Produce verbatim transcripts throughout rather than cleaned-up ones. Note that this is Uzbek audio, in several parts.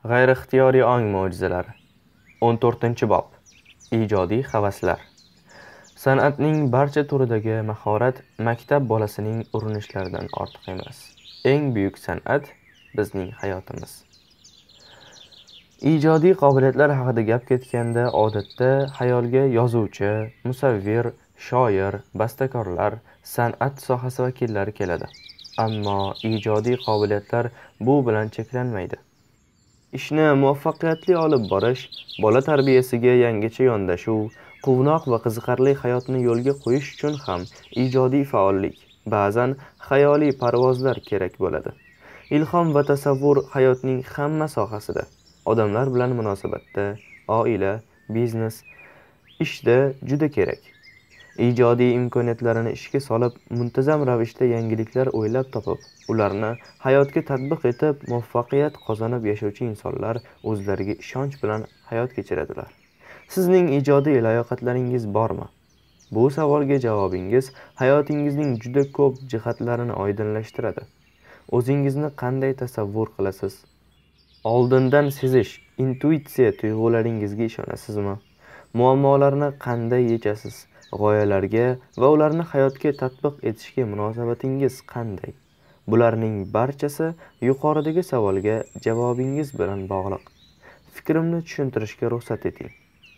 G'ayriixtiyoriy ong mo'jizalari. o'n to'rtinchi bob. Ijodiy havaslar. San'atning barcha turidagi mahorat maktab bolasining urinishlaridan ortiq emas. Eng buyuk san'at bizning hayotimiz. Ijodiy qobiliyatlar haqida gap ketganda odatda xayolga yozuvchi, musavvir, shoir, bastakorlar, san'at sohasi vakillari keladi. Ammo ijodiy qobiliyatlar bu bilan cheklanmaydi. Ishni muvaffaqiyatli olib borish, bola tarbiyasiga yangicha yondashuv, quvnoq va qiziqarli hayotni yo'lga qo'yish uchun ham ijodiy faollik, ba'zan xayoliy parvozlar kerak bo'ladi. Ilhom va tasavvur hayotning hamma sohasida, odamlar bilan munosabatda, oila, biznes, ishda juda kerak. Ijodiy imkoniyatlarini ishga solib, muntazam ravishda yangiliklar o'ylab topib, ularni hayotga tatbiq etib, muvaffaqiyat qozonib yashovchi insonlar o'zlariga ishonch bilan hayot kechiradilar. Sizning ijodiy layoqatlaringiz bormi? Bu savolga javobingiz hayotingizning juda ko'p jihatlarini oydinlashtiradi. O'zingizni qanday tasavvur qilasiz? Oldindan sezish, intuitsiya tuyg'ularingizga ishonasizmi? Muammolarni qanday yechasiz? G'oyalarga va ularni hayotga tatbiq etishga munosabatingiz qanday? Bularning barchasi yuqoridagi savolga javobingiz bilan bog'liq. Fikrimni tushuntirishga ruxsat eting.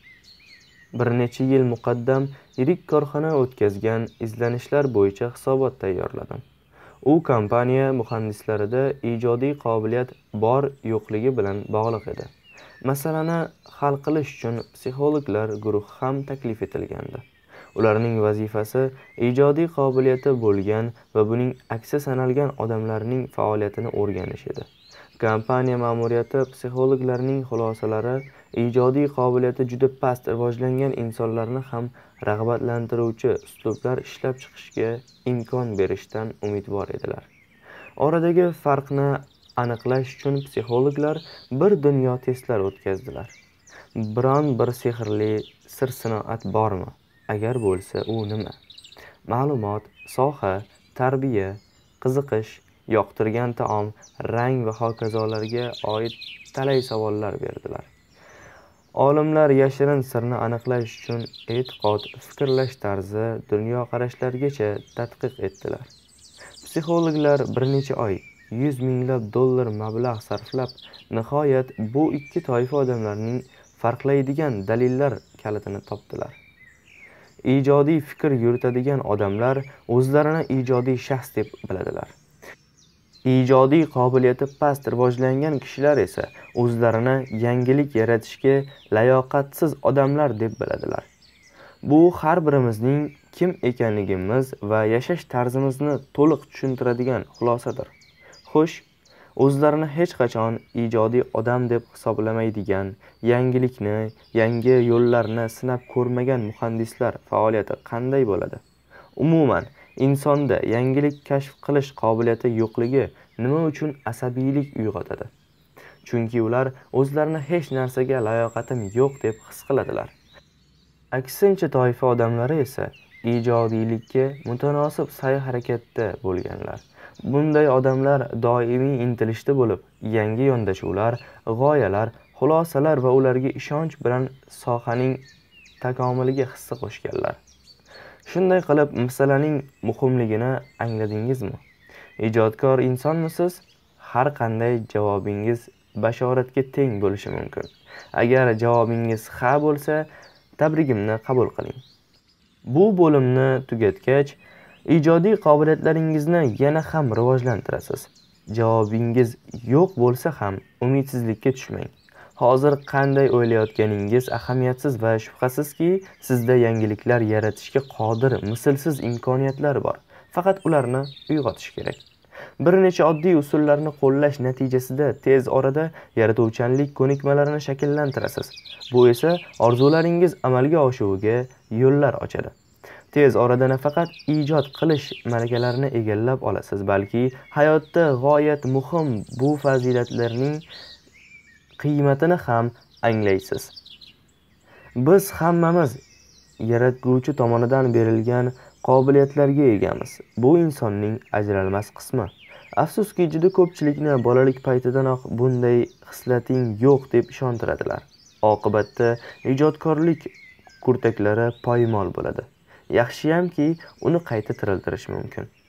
Bir necha yil muqaddam yirik korxona o'tkazgan izlanishlar bo'yicha hisobot tayyorladim. U kompaniya muhandislarida ijodiy qobiliyat bor yo'qligi bilan bog'liq edi. Masalani hal qilish uchun psixologlar guruhi ham taklif etilgandi. Ularning vazifasi ijodiy qobiliyati bo'lgan va buning aksi sanalgan odamlarning faoliyatini o'rganish edi. Kompaniya ma'muriyati psixologlarning xulosalari ijodiy qobiliyati juda past rivojlangan insonlarni ham rag'batlantiruvchi uslublar ishlab chiqishga imkon berishdan umidvor edilar. Oradagi farqni aniqlash uchun psixologlar bir dunyo testlar o'tkazdilar. Biron bir sehrli sir sinoat bormi? Agar bo'lsa, u nima? Ma'lumot, soha, tarbiya, qiziqish, yoqtirgan taom, rang va hokazolarga oid talay savollar berdilar. Olimlar yashirin sirni aniqlash uchun e'tiqod, fikrlash tarzi, dunyoqarashlargacha tadqiq etdilar. Psixologlar bir necha oy, yuz minglab dollar mablag' sarflab, nihoyat bu ikki toifa odamlarning farqlaydigan dalillar kalitini topdilar. Ijodiy fikr yuritadigan odamlar o'zlarini ijodiy shaxs deb biladilar. Ijodiy qobiliyati past rivojlangan kishilar esa o'zlarini yangilik yaratishga layoqatsiz odamlar deb biladilar. Bu har birimizning kim ekanligimiz va yashash tarzimizni to'liq tushuntiradigan xulosadir. Xo'sh, o'zlarini hech qachon ijodiy odam deb hisoblamaydigan, yangilikni, yangi yo'llarni sinab ko'rmagan muhandislar faoliyati qanday bo'ladi? Umuman, insonda yangilik kashf qilish qobiliyati yo'qligi nima uchun asabiylik uyg'otadi? Chunki ular o'zlarini hech narsaga layoqatim yo'q deb his qiladilar. Aksincha toifa odamlari esa ijodiylikka mutanosib sa'y-harakatda bo'lganlar. Bunday odamlar doimiy intilishda bo'lib, yangi yondashuvlar, g'oyalar, xulosalar va ularga ishonch bilan sohaning takomiliga hissa qo'shganlar. Shunday qilib, masalaning muhimligini angladingizmi? Ijodkor insonmisiz? Har qanday javobingiz bashoratga teng bo'lishi mumkin. Agar javobingiz ha bo'lsa, tabrigimni qabul qiling. Bu bo'limni tugatgach, ijodiy qobiliyatlaringizni yana ham rivojlantirasiz. Javobingiz yo'q bo'lsa ham umidsizlikka tushmang. Hozir qanday o'ylayotganingiz ahamiyatsiz va shubhasizki, sizda yangiliklar yaratishga qodir mislsiz imkoniyatlar bor. Faqat ularni uyg'otish kerak. Bir necha oddiy usullarni qo'llash natijasida tez orada yaratuvchanlik ko'nikmalarini shakllantirasiz. Bu esa orzularingiz amalga oshishiga yo'llar ochadi. Tez orada nafaqat ijod qilish malakalarini egallab olasiz, balki hayotda g'oyat muhim bu fazilatlarning qiymatini ham anglaysiz. Biz hammamiz yaratguvchi tomonidan berilgan qobiliyatlarga egamiz. Bu insonning ajralmas qismi. Afsuski, juda ko'pchilikni bolalik paytidanoq bunday hislating yo'q deb ishontiradilar. Oqibatda ijodkorlik kurtaklari poymol bo'ladi. Yaxshiyamki, uni qayta tiriltirish mumkin.